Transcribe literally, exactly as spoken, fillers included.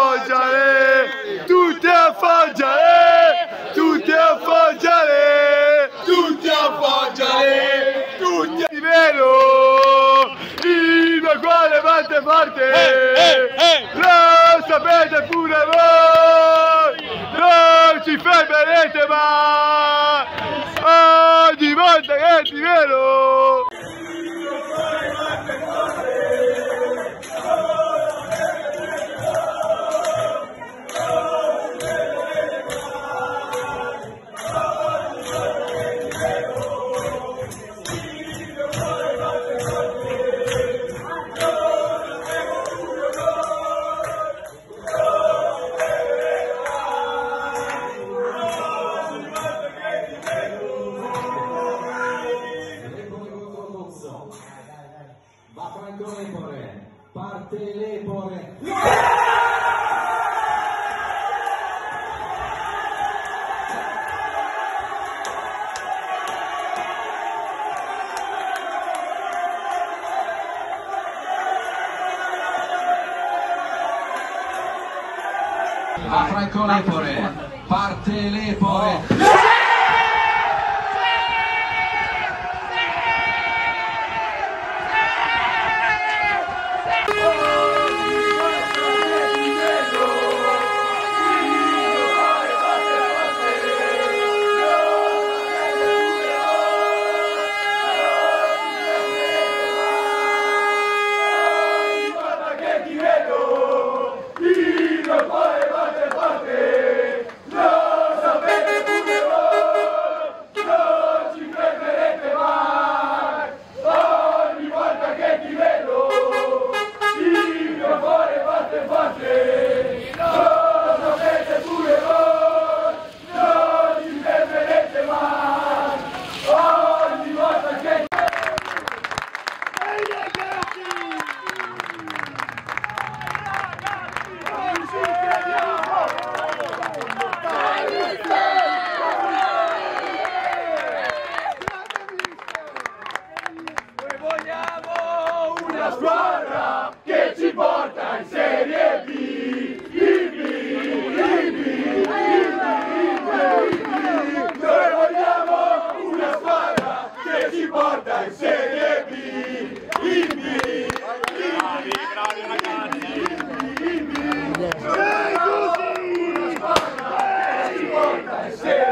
Foggiare, tutti a Foggiare, tutti a Foggiare, tutti a Foggiare, tutti a Vero, il mio cuore batte forte, eh, eh, eh. Lo sapete pure voi, non ci fermerete mai, ogni volta che ti vedo. Va Franco Lepore, parte Lepore. Va Franco Lepore, parte Lepore. Una squadra che ci porta in Serie B, il B, il B, il B, il B. Noi vogliamo una squadra che ci porta in Serie B, il B, il B, bravi, bravi ragazzi, il B, il B. Noi tutti una squadra che ci porta in Serie B.